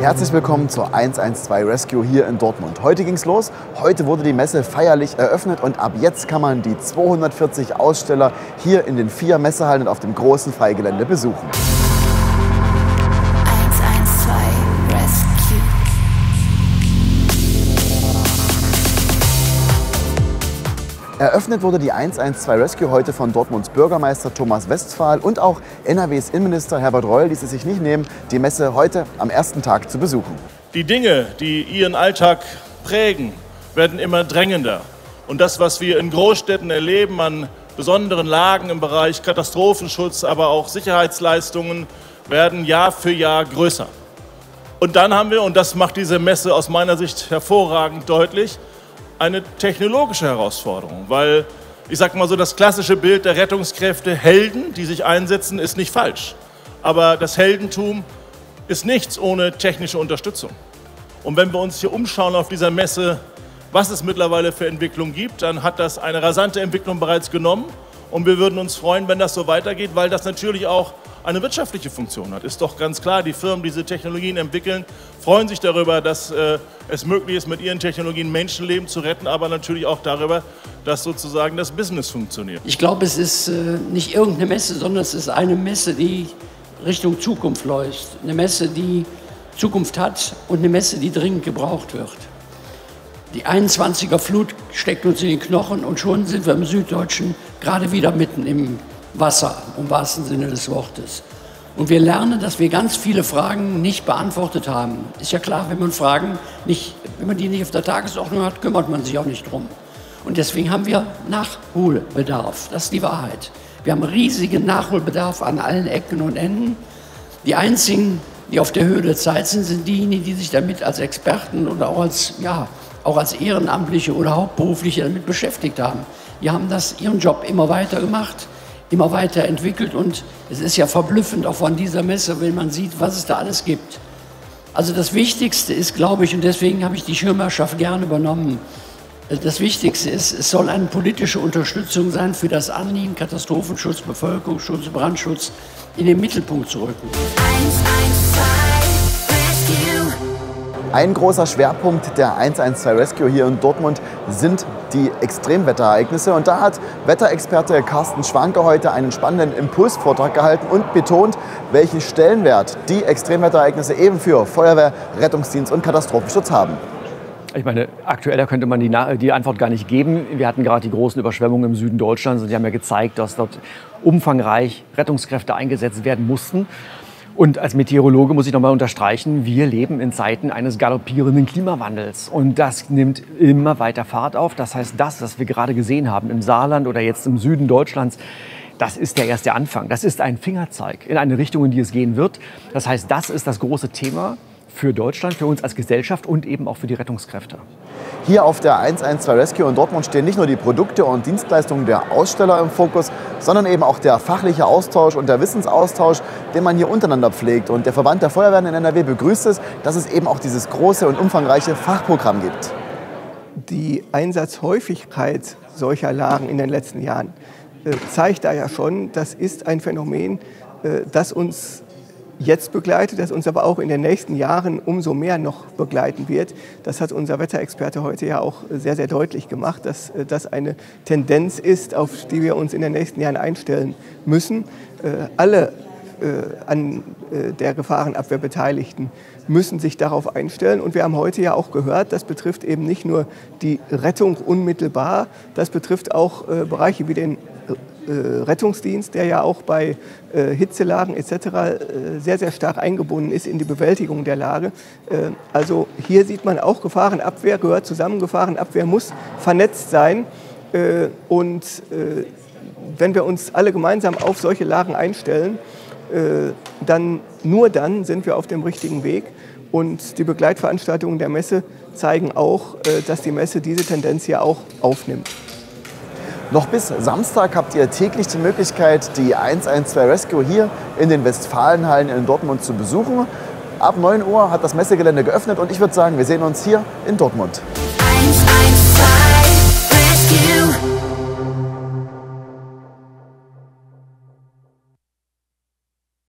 Herzlich willkommen zur 112 Rescue hier in Dortmund. Heute ging's los, heute wurde die Messe feierlich eröffnet und ab jetzt kann man die 240 Aussteller hier in den 4 Messehallen und auf dem großen Freigelände besuchen. 112 Rescue. Eröffnet wurde die 112 Rescue heute von Dortmunds Bürgermeister Thomas Westphal und auch NRWs Innenminister Herbert Reul ließ es sich nicht nehmen, die Messe heute am ersten Tag zu besuchen. Die Dinge, die Ihren Alltag prägen, werden immer drängender. Und das, was wir in Großstädten erleben an besonderen Lagen im Bereich Katastrophenschutz, aber auch Sicherheitsleistungen, werden Jahr für Jahr größer. Und dann haben wir, und das macht diese Messe aus meiner Sicht hervorragend deutlich, eine technologische Herausforderung, weil, ich sag mal so, das klassische Bild der Rettungskräfte, Helden, die sich einsetzen, ist nicht falsch. Aber das Heldentum ist nichts ohne technische Unterstützung. Und wenn wir uns hier umschauen auf dieser Messe, was es mittlerweile für Entwicklung gibt, dann hat das eine rasante Entwicklung bereits genommen. Und wir würden uns freuen, wenn das so weitergeht, weil das natürlich auch eine wirtschaftliche Funktion hat. Ist doch ganz klar, die Firmen, die diese Technologien entwickeln, freuen sich darüber, dass es möglich ist, mit ihren Technologien Menschenleben zu retten, aber natürlich auch darüber, dass sozusagen das Business funktioniert. Ich glaube, es ist nicht irgendeine Messe, sondern es ist eine Messe, die Richtung Zukunft läuft. Eine Messe, die Zukunft hat und eine Messe, die dringend gebraucht wird. Die 21er Flut steckt uns in den Knochen und schon sind wir im Süddeutschen gerade wieder mitten im Wasser, im wahrsten Sinne des Wortes. Und wir lernen, dass wir ganz viele Fragen nicht beantwortet haben. Ist ja klar, wenn man die nicht auf der Tagesordnung hat, kümmert man sich auch nicht drum. Und deswegen haben wir Nachholbedarf. Das ist die Wahrheit. Wir haben riesigen Nachholbedarf an allen Ecken und Enden. Die einzigen, die auf der Höhe der Zeit sind, sind diejenigen, die sich damit als Experten oder auch als Ehrenamtliche oder Hauptberufliche damit beschäftigt haben. Die haben ihren Job immer weiter gemacht, immer weiter entwickelt und es ist ja verblüffend auch von dieser Messe, wenn man sieht, was es da alles gibt. Also das Wichtigste ist, glaube ich, und deswegen habe ich die Schirmherrschaft gerne übernommen, das Wichtigste ist, es soll eine politische Unterstützung sein für das Anliegen, Katastrophenschutz, Bevölkerungsschutz, Brandschutz in den Mittelpunkt zu rücken. 112 Rescue. Ein großer Schwerpunkt der 112 Rescue hier in Dortmund sind die Extremwetterereignisse. Und da hat Wetterexperte Carsten Schwanke heute einen spannenden Impulsvortrag gehalten und betont, welchen Stellenwert die Extremwetterereignisse eben für Feuerwehr, Rettungsdienst und Katastrophenschutz haben. Ich meine, aktueller könnte man die Antwort gar nicht geben. Wir hatten gerade die großen Überschwemmungen im Süden Deutschlands und die haben ja gezeigt, dass dort umfangreich Rettungskräfte eingesetzt werden mussten. Und als Meteorologe muss ich noch mal unterstreichen, wir leben in Zeiten eines galoppierenden Klimawandels. Und das nimmt immer weiter Fahrt auf. Das heißt, das, was wir gerade gesehen haben im Saarland oder jetzt im Süden Deutschlands, das ist erst der Anfang. Das ist ein Fingerzeig in eine Richtung, in die es gehen wird. Das heißt, das ist das große Thema für Deutschland, für uns als Gesellschaft und eben auch für die Rettungskräfte. Hier auf der 112 Rescue in Dortmund stehen nicht nur die Produkte und Dienstleistungen der Aussteller im Fokus, sondern eben auch der fachliche Austausch und der Wissensaustausch, den man hier untereinander pflegt. Und der Verband der Feuerwehren in NRW begrüßt es, dass es eben auch dieses große und umfangreiche Fachprogramm gibt. Die Einsatzhäufigkeit solcher Lagen in den letzten Jahren zeigt da ja schon, das ist ein Phänomen, das uns jetzt begleitet, das uns aber auch in den nächsten Jahren umso mehr noch begleiten wird. Das hat unser Wetterexperte heute ja auch sehr, sehr deutlich gemacht, dass das eine Tendenz ist, auf die wir uns in den nächsten Jahren einstellen müssen. Alle an der Gefahrenabwehr Beteiligten müssen sich darauf einstellen. Und wir haben heute ja auch gehört, das betrifft eben nicht nur die Rettung unmittelbar, das betrifft auch Bereiche wie den Rettungsdienst, der ja auch bei Hitzelagen etc. Sehr, sehr stark eingebunden ist in die Bewältigung der Lage. Also hier sieht man auch, Gefahrenabwehr gehört zusammen, Gefahrenabwehr muss vernetzt sein. Und wenn wir uns alle gemeinsam auf solche Lagen einstellen, nur dann sind wir auf dem richtigen Weg. Und die Begleitveranstaltungen der Messe zeigen auch, dass die Messe diese Tendenz ja auch aufnimmt. Noch bis Samstag habt ihr täglich die Möglichkeit, die 112 Rescue hier in den Westfalenhallen in Dortmund zu besuchen. Ab 9 Uhr hat das Messegelände geöffnet und ich würde sagen, wir sehen uns hier in Dortmund. 112